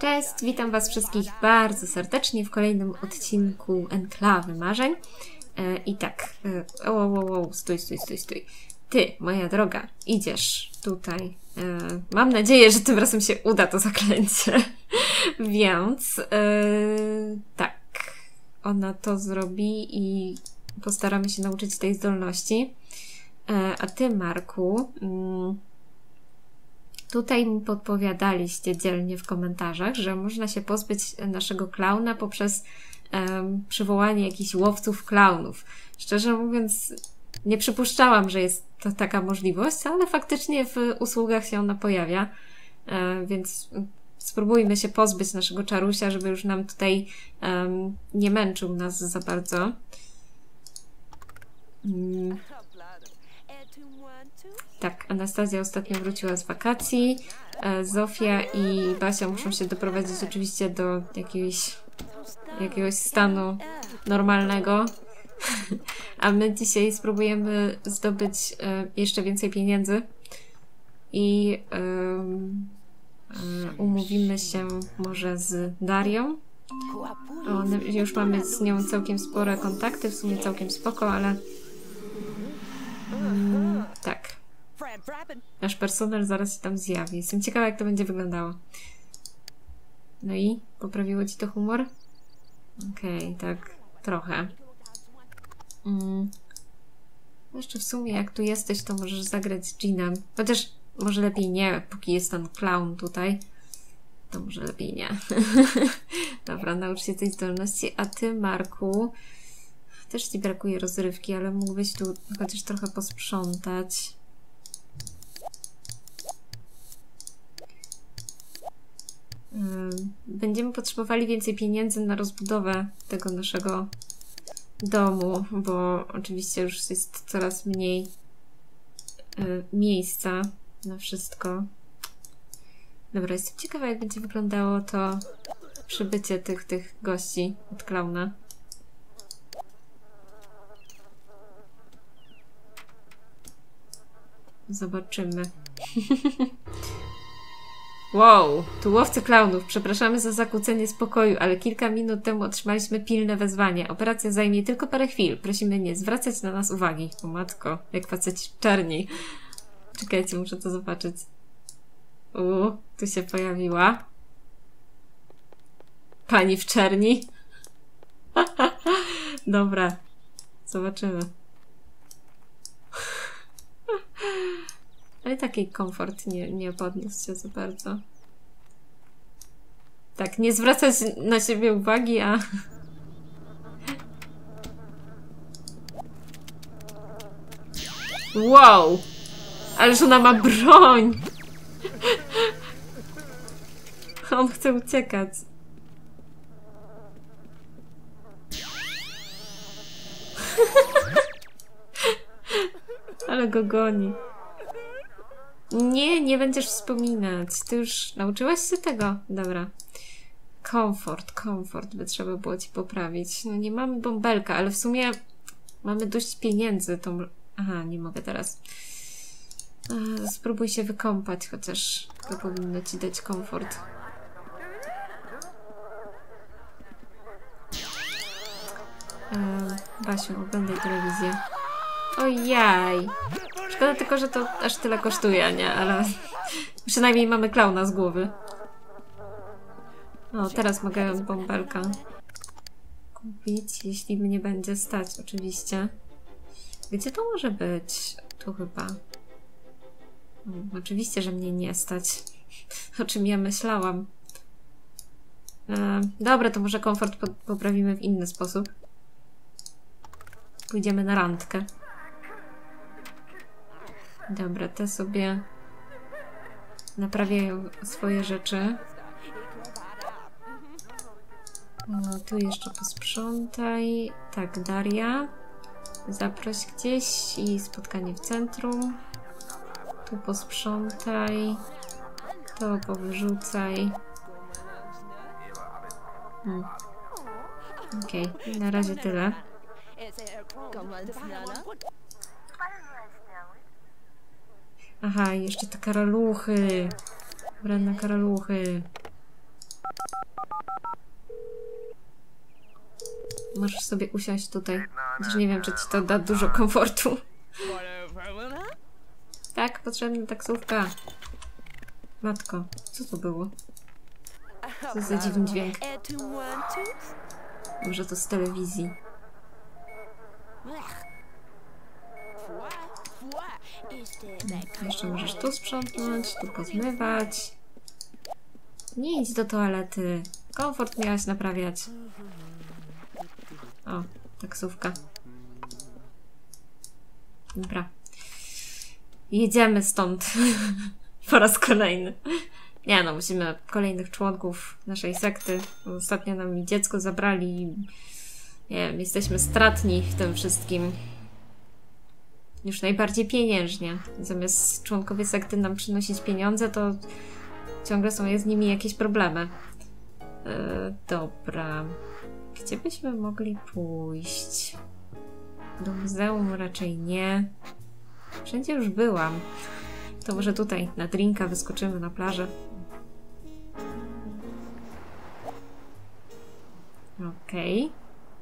Cześć, witam Was wszystkich bardzo serdecznie w kolejnym odcinku Enklawy Marzeń. I tak, stój. Ty, moja droga, idziesz tutaj. Mam nadzieję, że tym razem się uda to zaklęcie. Więc tak, ona to zrobi i postaramy się nauczyć tej zdolności. A ty, Marku, tutaj mi podpowiadaliście dzielnie w komentarzach, że można się pozbyć naszego klauna poprzez przywołanie jakichś łowców klaunów. Szczerze mówiąc, nie przypuszczałam, że jest to taka możliwość, ale faktycznie w usługach się ona pojawia, więc spróbujmy się pozbyć naszego czarusia, żeby już nam tutaj nie męczył nas za bardzo. Tak, Anastazja ostatnio wróciła z wakacji. Zofia i Basia muszą się doprowadzić oczywiście do jakiegoś stanu normalnego. A my dzisiaj spróbujemy zdobyć jeszcze więcej pieniędzy i umówimy się może z Darią. Już mamy z nią całkiem spore kontakty, w sumie całkiem spoko, ale tak. Nasz personel zaraz się tam zjawi. Jestem ciekawa, jak to będzie wyglądało. No i? Poprawiło ci to humor? Okej, tak. Trochę. Jeszcze w sumie, jak tu jesteś, to możesz zagrać z Jeanem. Chociaż może lepiej nie, póki jest ten clown tutaj. To może lepiej nie. Dobra, naucz się tej zdolności. A ty, Marku, też ci brakuje rozrywki, ale mógłbyś tu chociaż trochę posprzątać. Będziemy potrzebowali więcej pieniędzy na rozbudowę tego naszego domu, bo oczywiście już jest coraz mniej miejsca na wszystko. Dobra, jestem ciekawa, jak będzie wyglądało to przybycie tych gości od klauna. Zobaczymy. Wow, tu łowcy klaunów. Przepraszamy za zakłócenie spokoju, ale kilka minut temu otrzymaliśmy pilne wezwanie. Operacja zajmie tylko parę chwil. Prosimy nie zwracać na nas uwagi. O matko, jak faceci w czerni. Czekajcie, muszę to zobaczyć. Tu się pojawiła. Pani w czerni. Dobra, zobaczymy. Ale taki komfort nie podniósł się za bardzo. Tak, nie zwracać na siebie uwagi, a... Wow! Ależ ona ma broń! On chce uciekać. Ale go goni. Nie będziesz wspominać. Ty już nauczyłaś się tego? Dobra. Komfort by trzeba było ci poprawić. No nie mamy bąbelka, ale w sumie mamy dość pieniędzy. Aha, nie mogę teraz. Spróbuj się wykąpać, chociaż to powinno ci dać komfort. Basiu, oglądaj telewizję. Ojaj! Szkoda tylko, że to aż tyle kosztuje, nie? Ale przynajmniej mamy klauna z głowy. O, teraz mogę bąbelka kupić, jeśli mnie będzie stać, oczywiście. Gdzie to może być? Tu chyba. Oczywiście, że mnie nie stać. O czym ja myślałam. Dobra, to może komfort poprawimy w inny sposób. Pójdziemy na randkę. Dobra, te sobie naprawiają swoje rzeczy. Tu jeszcze posprzątaj. Tak, Daria. Zaproś gdzieś i spotkanie w centrum. Tu posprzątaj. To powyrzucaj. Okej, na razie tyle. Aha, jeszcze te karaluchy. Brenne karaluchy. Możesz sobie usiąść tutaj. Chociaż nie wiem, czy ci to da dużo komfortu. Tak, potrzebna taksówka. Matko, co to było? Co za dziwny dźwięk? Może to z telewizji. Jeszcze możesz tu sprzątnąć, tu pozmywać. Nie idź do toalety. Komfort miałaś naprawiać. O, taksówka. Dobra. Jedziemy stąd. Po raz kolejny. Nie no, musimy kolejnych członków naszej sekty. Ostatnio nam mi dziecko zabrali. Nie wiem, jesteśmy stratni w tym wszystkim. Już najbardziej pieniężnie. Zamiast członkowie sekty nam przynosić pieniądze, to ciągle są z nimi jakieś problemy. Dobra. Gdzie byśmy mogli pójść? Do muzeum raczej nie. Wszędzie już byłam. To może tutaj na drinka wyskoczymy na plażę. Okej.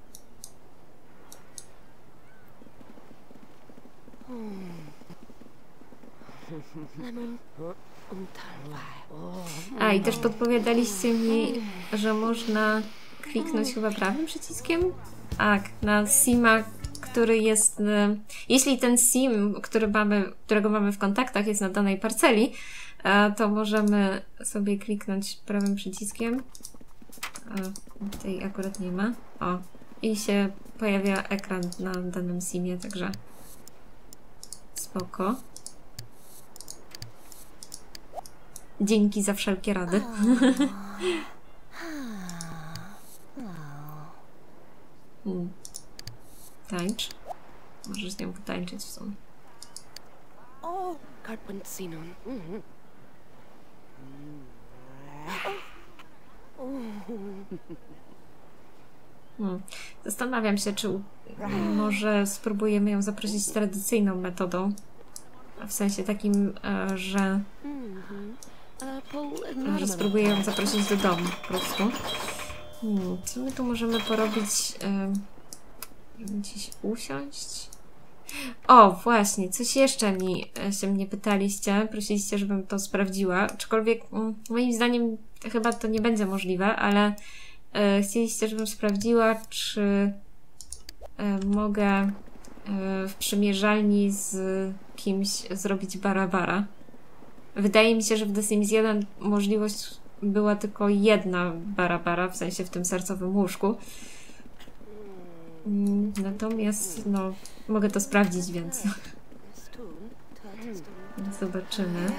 A i też podpowiadaliście mi, że można kliknąć chyba prawym przyciskiem? Tak, na sima, który jest... Jeśli ten sim, którego mamy w kontaktach, jest na danej parceli, to możemy sobie kliknąć prawym przyciskiem. Tej akurat nie ma. O, i się pojawia ekran na danym simie, także spoko. Dzięki za wszelkie rady. Tańcz. Możesz z nią potańczyć w sumie. Zastanawiam się, czy może spróbujemy ją zaprosić tradycyjną metodą. W sensie takim, że spróbuję ją zaprosić do domu po prostu. Co my tu możemy porobić? Gdzieś usiąść? O, właśnie, coś jeszcze się mnie pytaliście. Prosiliście, żebym to sprawdziła. Aczkolwiek moim zdaniem chyba to nie będzie możliwe, ale chcieliście, żebym sprawdziła, czy mogę w przymierzalni z kimś zrobić bara-bara. Wydaje mi się, że w The Sims 1 możliwość była tylko jedna bara-bara, w sensie w tym sercowym łóżku. Natomiast, no, mogę to sprawdzić, więc zobaczymy.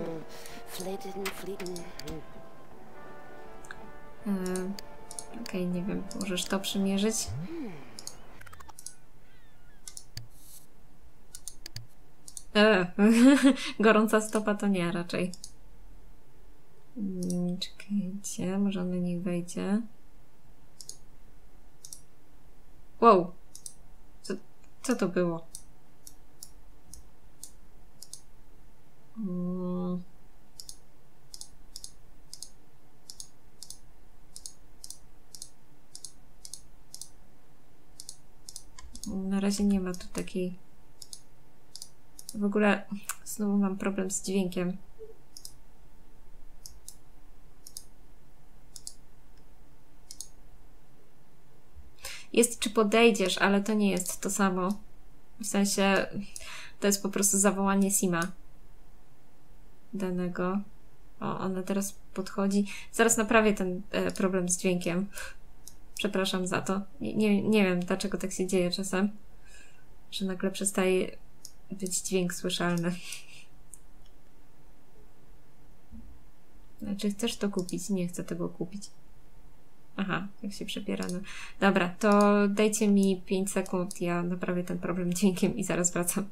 Okej, nie wiem, możesz to przymierzyć? Gorąca stopa to nie, raczej. Czekajcie, może on na nich wejdzie. Wow! Co to było? Na razie nie ma tu takiej... W ogóle znowu mam problem z dźwiękiem. Jest, czy podejdziesz, ale to nie jest to samo. W sensie to jest po prostu zawołanie sima danego. O, ona teraz podchodzi. Zaraz naprawię ten problem z dźwiękiem. Przepraszam za to. Nie wiem, dlaczego tak się dzieje czasem. Że nagle przestaje być dźwięk słyszalny. Czy chcesz to kupić? Nie chcę tego kupić. Aha, jak się przebiera. No. Dobra, to dajcie mi 5 sekund, ja naprawię ten problem dźwiękiem i zaraz wracam.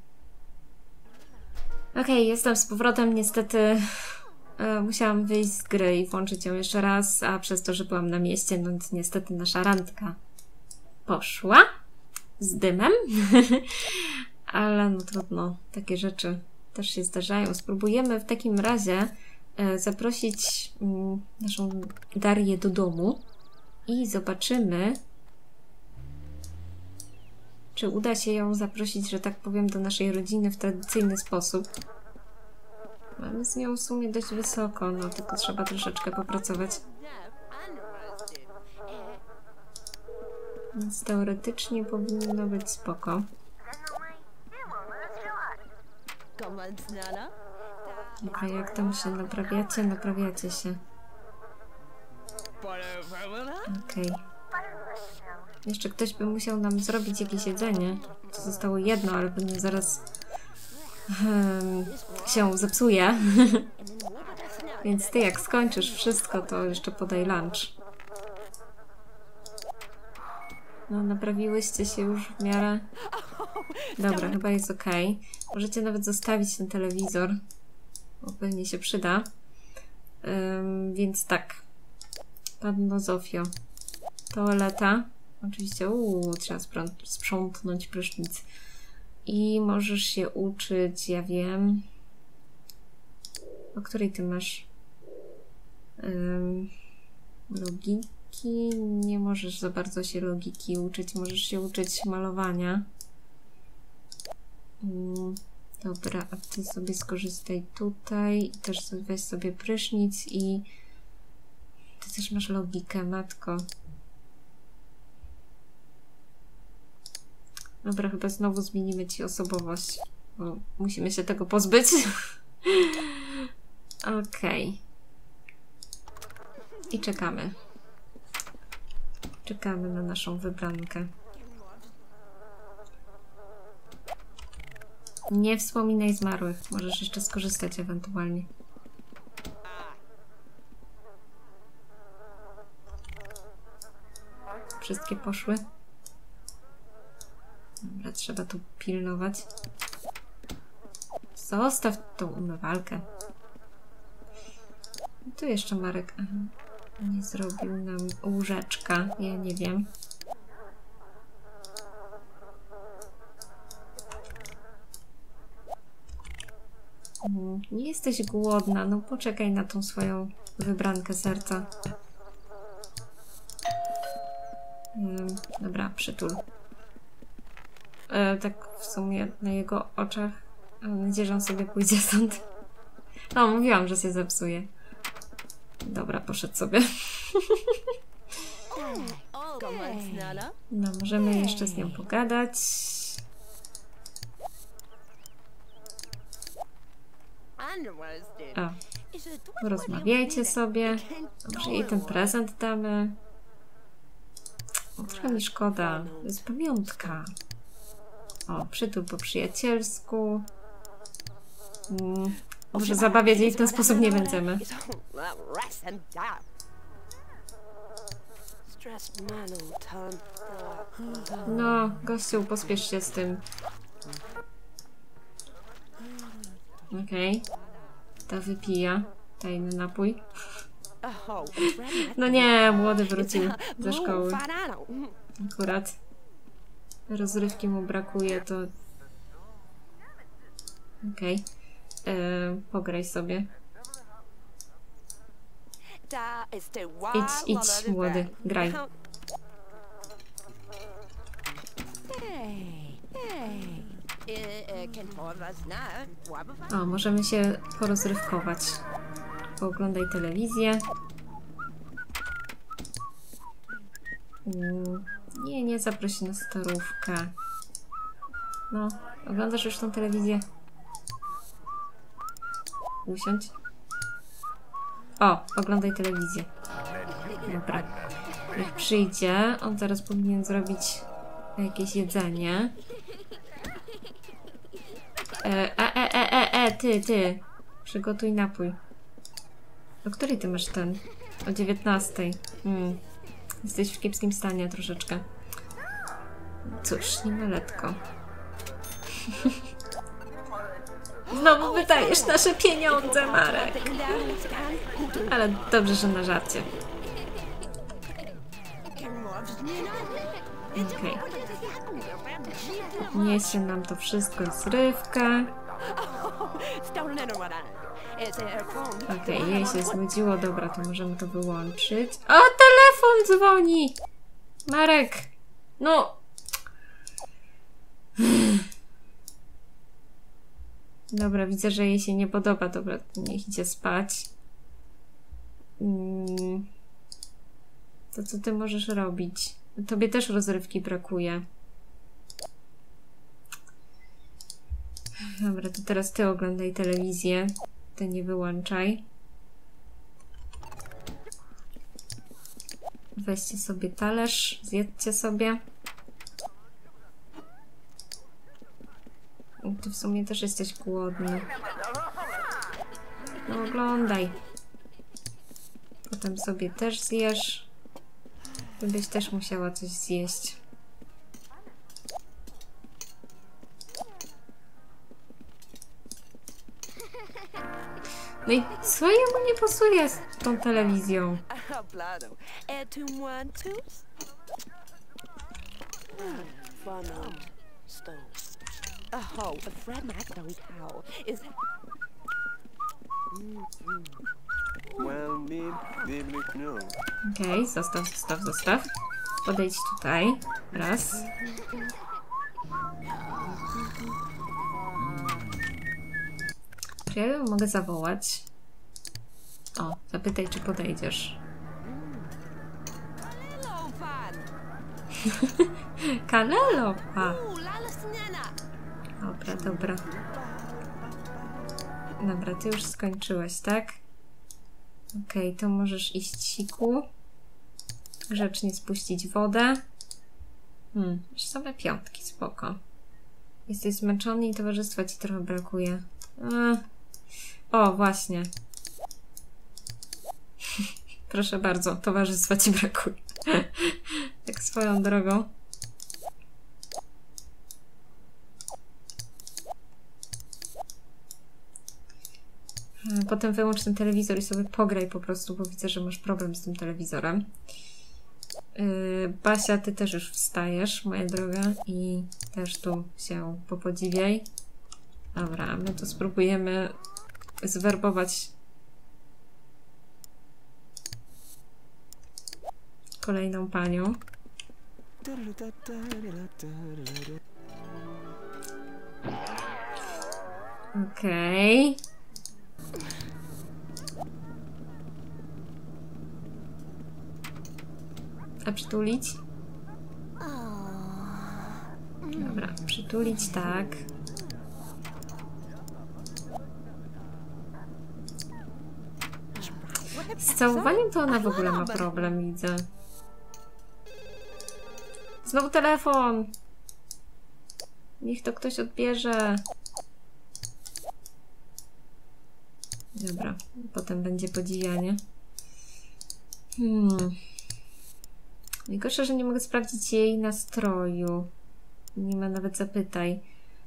Okej, jestem z powrotem. Niestety musiałam wyjść z gry i włączyć ją jeszcze raz, a przez to, że byłam na mieście, no niestety nasza randka poszła z dymem. Ale no trudno, takie rzeczy też się zdarzają. Spróbujemy w takim razie zaprosić naszą Darię do domu. I zobaczymy, czy uda się ją zaprosić, że tak powiem, do naszej rodziny w tradycyjny sposób. Mamy z nią w sumie dość wysoko, no tylko trzeba troszeczkę popracować. Więc teoretycznie powinno być spoko. A jak tam się naprawiacie? Naprawiacie się. Okej. Jeszcze ktoś by musiał nam zrobić jakieś jedzenie. To zostało jedno, ale pewnie zaraz się zepsuje. Więc ty jak skończysz wszystko, to jeszcze podaj lunch. No, naprawiłyście się już w miarę. Dobra, chyba jest ok. Możecie nawet zostawić ten telewizor, bo pewnie się przyda. Więc tak. Panno Zofio. Toaleta. Oczywiście, trzeba sprzątnąć prysznic. I możesz się uczyć, ja wiem. O której ty masz? Logiki. Nie możesz za bardzo się logiki uczyć. Możesz się uczyć malowania. Dobra, a ty sobie skorzystaj tutaj. I też weź sobie prysznic i ty też masz logikę, matko. Dobra, chyba znowu zmienimy ci osobowość, bo musimy się tego pozbyć. Okej. I czekamy. Czekamy na naszą wybrankę. Nie wspominaj zmarłych. Możesz jeszcze skorzystać ewentualnie. Wszystkie poszły? Dobra, trzeba tu pilnować. Zostaw tą umywalkę. Tu jeszcze Marek nie zrobił nam łóżeczka. Ja nie wiem. Nie jesteś głodna, no poczekaj na tą swoją wybrankę serca. Dobra, przytul. Tak w sumie na jego oczach. Mam nadzieję, że on sobie pójdzie stąd. No, mówiłam, że się zepsuje. Dobra, poszedł sobie. No, możemy jeszcze z nią pogadać. O, porozmawiajcie sobie. Może jej ten prezent damy. Trochę mi szkoda. To jest pamiątka. O, przytul po przyjacielsku. Może zabawiać jej w ten sposób nie będziemy. No, gościu, pospiesz się z tym. Okej. Ta wypija. Tajny napój. No nie, młody wrócił ze szkoły. Akurat. Rozrywki mu brakuje, to... Okej. Pograj sobie. Idź, młody, graj. O, możemy się porozrywkować. Pooglądaj telewizję. Nie zaprosi na starówkę. No, oglądasz już tą telewizję? Usiądź. O, oglądaj telewizję. Dobra. Jak przyjdzie, on teraz powinien zrobić jakieś jedzenie. Ty. Przygotuj napój. O której ty masz ten? O 19:00. Jesteś w kiepskim stanie troszeczkę. Cóż, nienaletko. Znowu wydajesz nasze pieniądze, Marek. Ale dobrze, że na żarcie. Okej. Niesie nam to wszystko z rywka. Okej, jej się znudziło. Dobra, to możemy to wyłączyć. O, telefon dzwoni! Marek! No! Dobra, widzę, że jej się nie podoba. Dobra, niech idzie spać. To co ty możesz robić? Tobie też rozrywki brakuje. Dobra, to teraz ty oglądaj telewizję. Ty nie wyłączaj. Weźcie sobie talerz, zjedzcie sobie. Ty w sumie też jesteś głodny. No oglądaj. Potem sobie też zjesz. Ty byś też musiała coś zjeść. No i co jemu nie pasuje z tą telewizją? Okej, zostaw. Podejdź tutaj. Raz. Czy ja ją mogę zawołać? O, zapytaj, czy podejdziesz. Kalelo! Dobra. Dobra, ty już skończyłeś, tak? Okej, to możesz iść siku. Grzecznie spuścić wodę. Masz same piątki, spoko. Jesteś zmęczony i towarzystwa ci trochę brakuje. O, właśnie. Proszę bardzo, towarzystwa ci brakuje. Tak swoją drogą. Potem wyłącz ten telewizor i sobie pograj po prostu, bo widzę, że masz problem z tym telewizorem. Basia, ty też już wstajesz, moja droga, i też tu się popodziwiaj. Dobra, my tu spróbujemy zwerbować kolejną panią. Okej. A przytulić? Dobra, przytulić, tak. Z całowaniem to ona w ogóle ma problem, widzę. Znowu telefon! Niech to ktoś odbierze. Dobra, potem będzie podziwianie. Najgorsze, że nie mogę sprawdzić jej nastroju. Nie ma nawet zapytaj.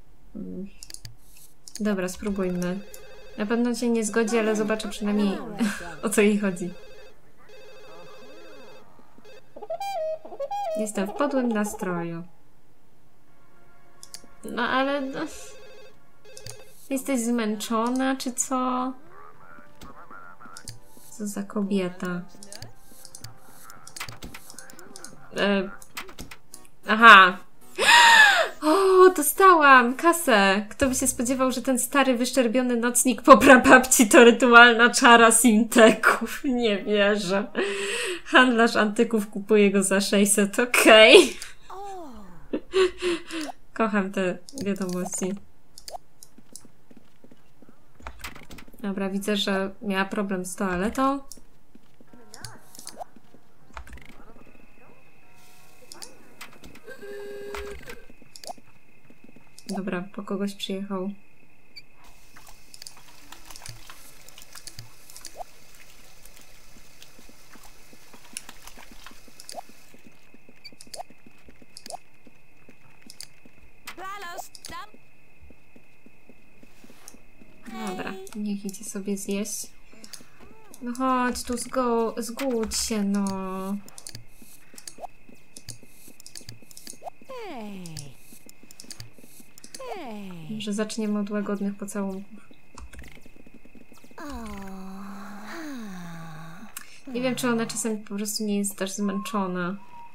Dobra, spróbujmy. Na pewno się nie zgodzi, ale zobaczę przynajmniej o co jej chodzi. Jestem w podłym nastroju. No ale... No, jesteś zmęczona, czy co? Co za kobieta? Aha! O, dostałam kasę! Kto by się spodziewał, że ten stary, wyszczerbiony nocnik po prababci to rytualna czara Sinteków? Nie wierzę. Handlarz antyków kupuje go za 600, okej. Kocham te wiadomości. Dobra, widzę, że miała problem z toaletą. Dobra, po kogoś przyjechał. Dobra, niech idzie sobie zjeść. No chodź tu, zgódź się, no. Że zaczniemy od łagodnych pocałunków. Nie wiem, czy ona czasem po prostu nie jest też zmęczona.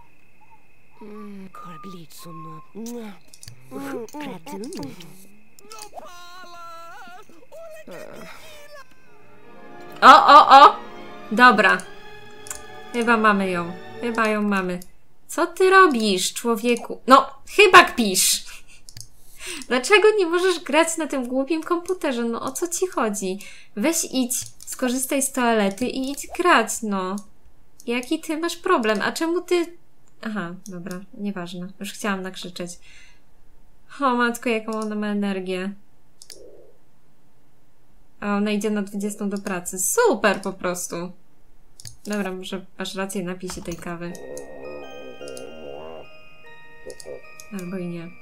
O! Dobra. Chyba mamy ją. Chyba ją mamy. Co ty robisz, człowieku? No, chyba kpisz. Dlaczego nie możesz grać na tym głupim komputerze? No, o co ci chodzi? Weź idź, skorzystaj z toalety i idź grać, no. Jaki ty masz problem? A czemu ty... Aha, dobra, nieważne. Już chciałam nakrzyczeć. O matko, jaką ona ma energię. A ona idzie na 20 do pracy. Super po prostu. Dobra, może masz rację, napij się tej kawy. Albo i nie.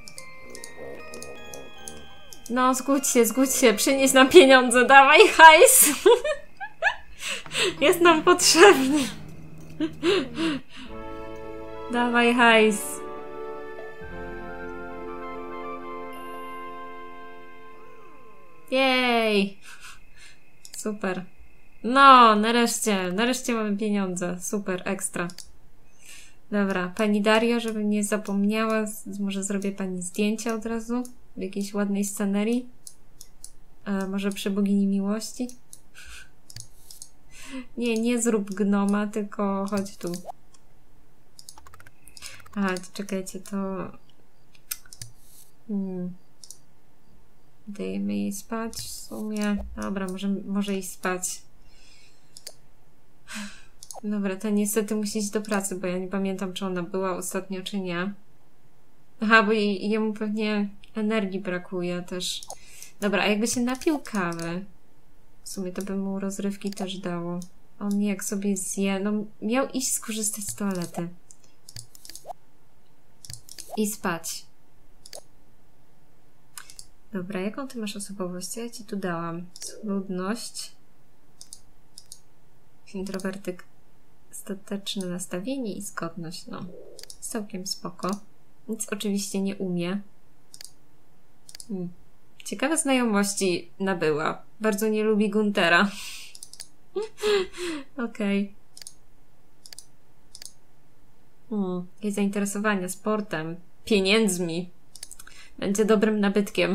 No, zgódź się, przynieś nam pieniądze, dawaj hajs! Jest nam potrzebny. Dawaj hajs. Jej! Super. No, nareszcie mamy pieniądze. Super, ekstra. Dobra, pani Dario, żebym nie zapomniała, może zrobię pani zdjęcia od razu w jakiejś ładnej scenerii. Może przy bogini miłości? Nie zrób gnoma, tylko chodź tu. Aha, czekajcie, to... Dajemy jej spać w sumie. Dobra, może iść spać. Dobra, to niestety musi iść do pracy, bo ja nie pamiętam, czy ona była ostatnio, czy nie. Aha, bo jemu pewnie energii brakuje też. Dobra, a jakby się napił kawy, w sumie to by mu rozrywki też dało. On jak sobie zje, no miał iść skorzystać z toalety. I spać. Dobra, jaką ty masz osobowość? Ja ci tu dałam. Schludność. Introwertyk. Stateczne nastawienie i zgodność. No, całkiem spoko. Nic oczywiście nie umie. Ciekawe znajomości nabyła. Bardzo nie lubi Guntera. Okej. Jej zainteresowania sportem, pieniędzmi. Będzie dobrym nabytkiem.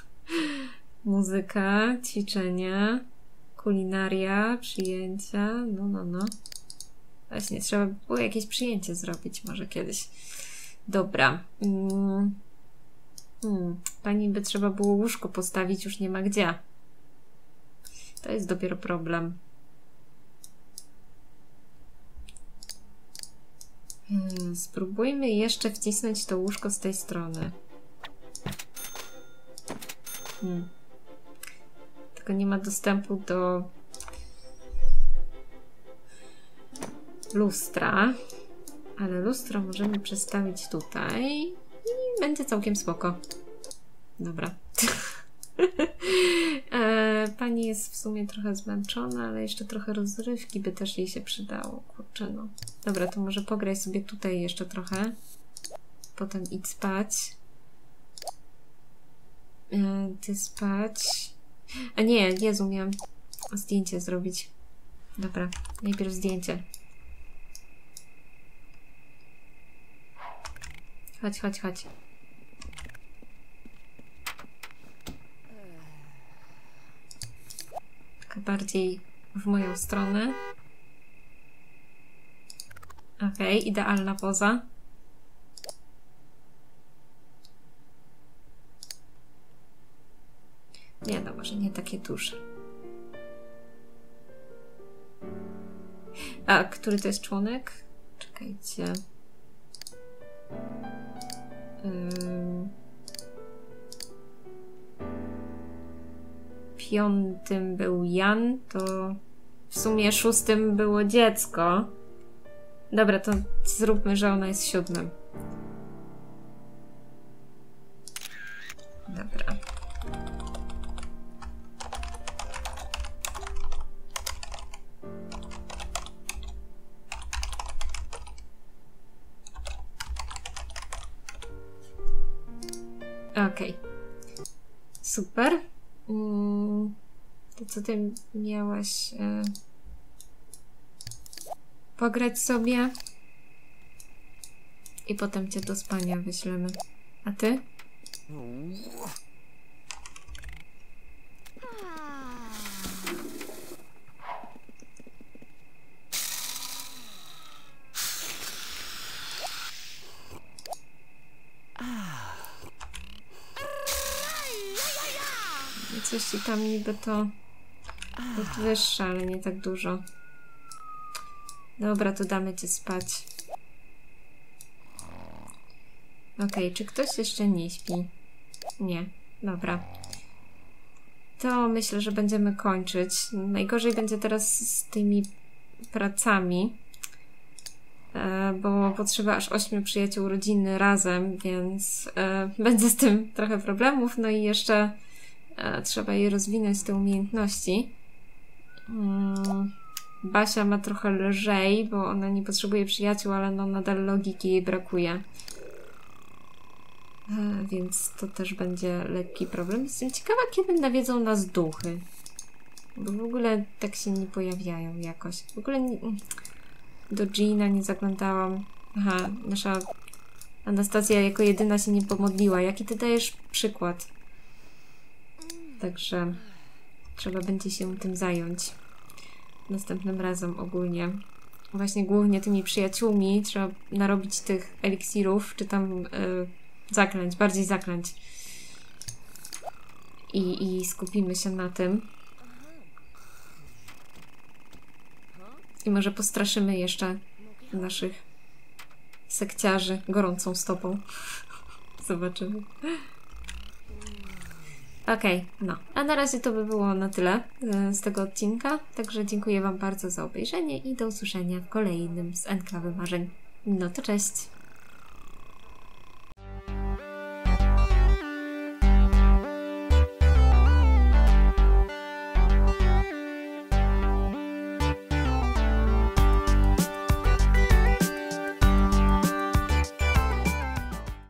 Muzyka, ćwiczenia, kulinaria, przyjęcia. No. Właśnie, trzeba by było jakieś przyjęcie zrobić może kiedyś. Dobra. Pani by trzeba było łóżko postawić, już nie ma gdzie. To jest dopiero problem. Spróbujmy jeszcze wcisnąć to łóżko z tej strony. Tylko nie ma dostępu do lustra. Ale lustro możemy przestawić tutaj i będzie całkiem spoko. Dobra. Pani jest w sumie trochę zmęczona, ale jeszcze trochę rozrywki by też jej się przydało. Kurczę, no. Dobra, to może pograj sobie tutaj jeszcze trochę. Potem idź spać. Ty spać. A nie, Jezu, miałam zdjęcie zrobić. Dobra, najpierw zdjęcie. Chodź. Taka bardziej w moją stronę. Okej, idealna poza. Nie, no może nie takie duże. A, który to jest członek? Czekajcie. Piątym był Jan, to w sumie 6 było dziecko. Dobra, to zróbmy, że ona jest 7. Dobra. Okej. Super. To co ty miałaś... pograć sobie i potem cię do spania wyślemy. A ty? Coś ci tam niby to podwyższa, ale nie tak dużo. Dobra, to damy cię spać. Okej, czy ktoś jeszcze nie śpi? Nie. Dobra. To myślę, że będziemy kończyć. Najgorzej będzie teraz z tymi pracami, bo potrzeba aż 8 przyjaciół rodziny razem, więc będzie z tym trochę problemów. No i jeszcze trzeba jej rozwinąć te umiejętności. Basia ma trochę lżej, bo ona nie potrzebuje przyjaciół, ale no nadal logiki jej brakuje. Więc to też będzie lekki problem. Jestem ciekawa, kiedy nawiedzą nas duchy. Bo w ogóle tak się nie pojawiają jakoś. W ogóle nie, do Gina nie zaglądałam. Aha, nasza Anastazja jako jedyna się nie pomodliła. Jaki ty dajesz przykład? Także trzeba będzie się tym zająć następnym razem ogólnie. Właśnie głównie tymi przyjaciółmi trzeba narobić tych eliksirów, czy tam zaklęć, bardziej zaklęć. I skupimy się na tym. I może postraszymy jeszcze naszych sekciarzy gorącą stopą. Zobaczymy. Okej, no. A na razie to by było na tyle z tego odcinka. Także dziękuję wam bardzo za obejrzenie i do usłyszenia w kolejnym z Enklawy Marzeń. No to cześć!